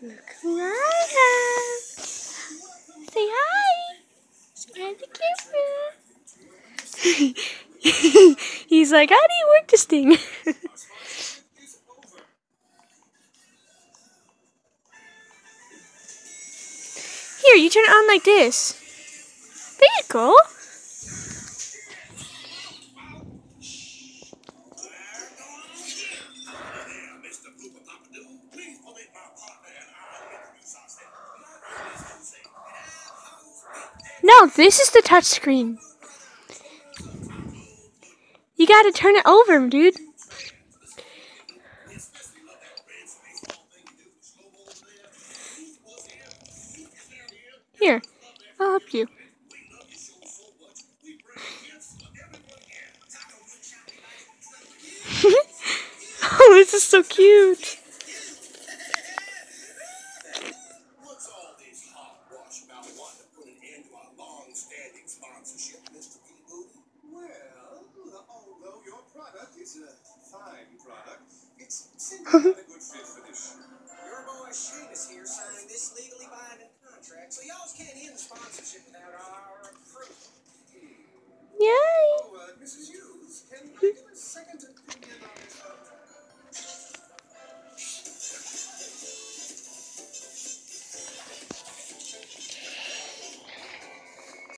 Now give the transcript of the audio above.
Look who I have. Say hi. Say hi to the camera. He's like, how do you work this thing? Here, you turn it on like this. There you go. No, this is the touch screen. You gotta turn it over, dude. Here, I'll help you. Oh, this is so cute. What's all this hogwash about wanting to put an end to our long-standing sponsorship, Mr. Peabody? Well, although your product is a fine product, it's simply not a good fit for this show. Your boy Sheamus here signed this legally binding contract, so y'all can't end the sponsorship without our approval. Yay! Oh, Mrs. Hughes, can I get a second to